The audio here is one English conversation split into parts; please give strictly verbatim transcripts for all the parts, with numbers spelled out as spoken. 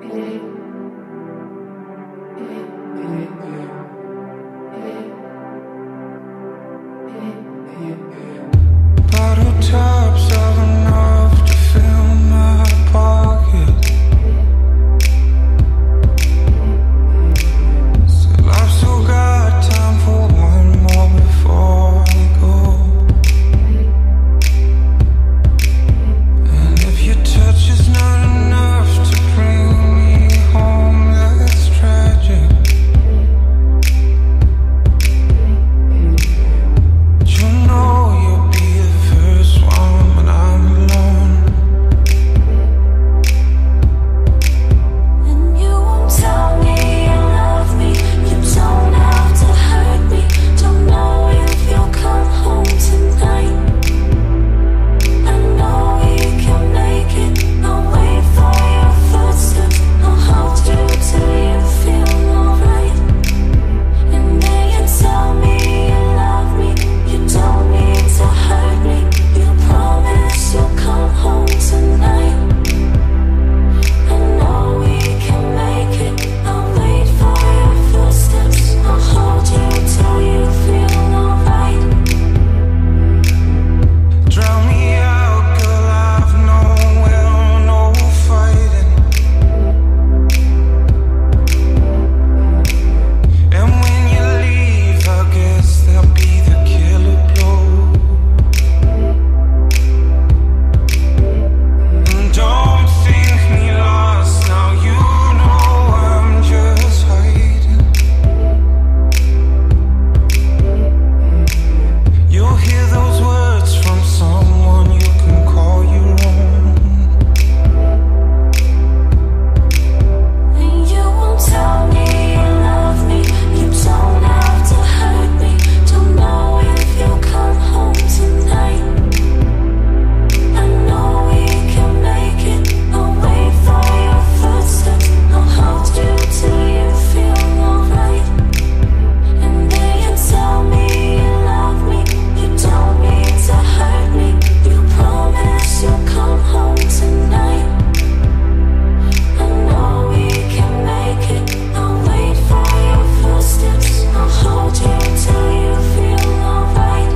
Bottle tops are enough to fill my pocket. Still I've still got time for one more before I go. And if your touch is not enough to bring me home, that's tragic. But you know you'll be the first one when I'm alone. And you won't tell me you love me. You don't have to hurt me. Don't know if you'll come home tonight. I know we can make it. I'll wait for your footsteps. I'll hold you till you feel alright. And then you tell me you love me. You don't need to hurt me. You promise you'll come home tonight. I know we can make it. I'll wait for your footsteps. I'll hold you till you feel alright. Drown me out, girl, I've known well, no fighting. And when you leave, I guess there'll be the killer blow. And don't think me lost, now you know I'm just hiding. You'll hear those words from someone you can call your own. And you won't tell me you love me. You don't have to hurt me. Don't know if you'll come home tonight. I know we can make it. I'll wait for your footsteps. I'll hold you till you feel alright. And then you tell me you love me. You don't need to hurt me. You promise you'll come home tonight. I know we can make it. I'll wait for your footsteps. I'll hold you till you feel alright.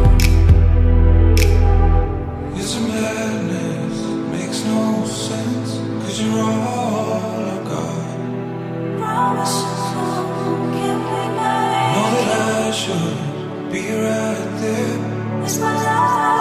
It's a madness, makes no sense, 'cause you're all I got. Promises won't give me Know back. that I should be right there. It's my life.